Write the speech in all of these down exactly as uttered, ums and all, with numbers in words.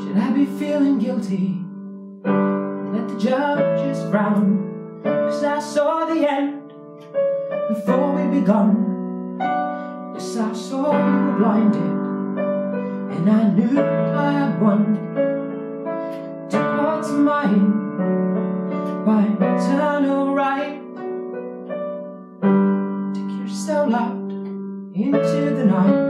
Should I be feeling guilty? Let the judges frown, 'cause I saw the end before we begun. Yes, I saw you were blinded, and I knew I had won. Took what's mine by eternal right. Took your soul out into the night.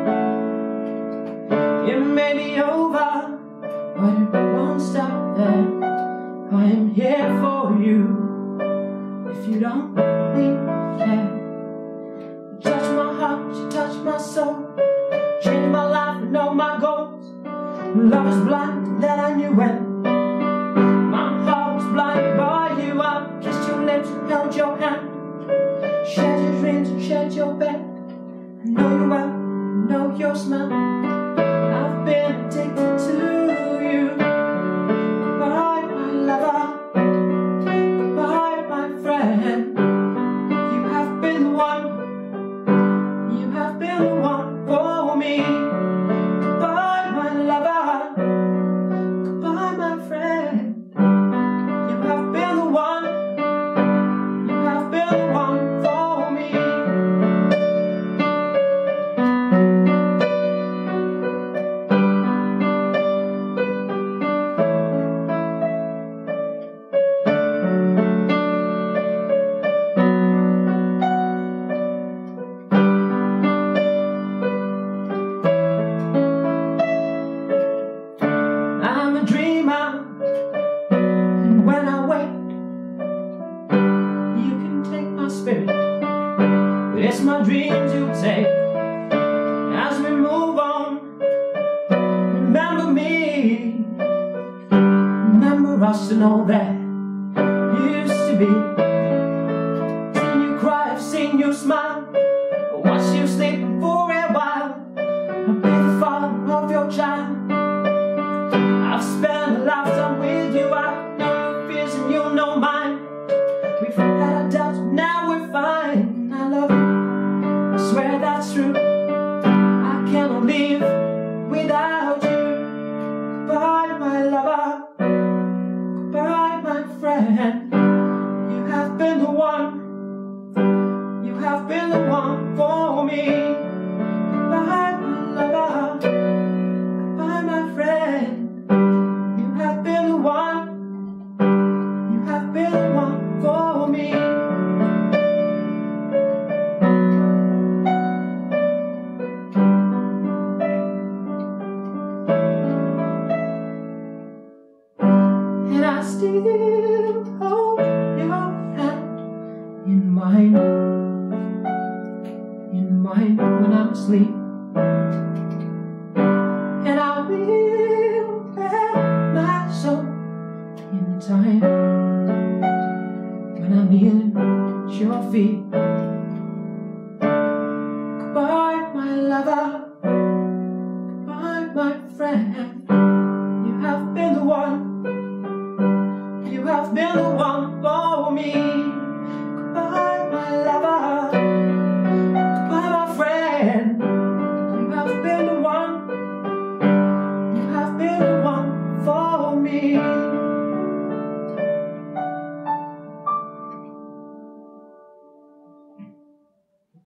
It may be over, but it won't stop there. I am here for you. If you don't leave care, you touch my heart, you touch my soul, changed my life and all my goals. Love was blind, that I knew when. My heart was blinded by you. I kissed your lips and held your hand, shared your dreams and shared your bed. I know you well, I know your smell. I've been addicted to you. Goodbye, my lover. Goodbye, my friend. You have been the one. You have been the one for me. Goodbye, my lover. Goodbye, my friend. You have been the one. You have been the one for me. I'm a dreamer, and when I wake, you can take my spirit, but it's my dreams you take. As we move on, remember me, remember us and all that used to be. Seen you cry, I've seen you smile, watched you sleeping for a while. I'll be the father of your child. I've spent a lifetime with you. I know your fears and you know mine. We've had our doubts, but now we're fine. I love you, I swear that's true. I cannot live without you. Goodbye, my lover. Goodbye, my friend. You have been the one. You have been the one for me. Goodbye, my lover. Goodbye, my friend. You have been the one. You have been the one for me. And I still hold your hand in mine, in mine when I'm asleep.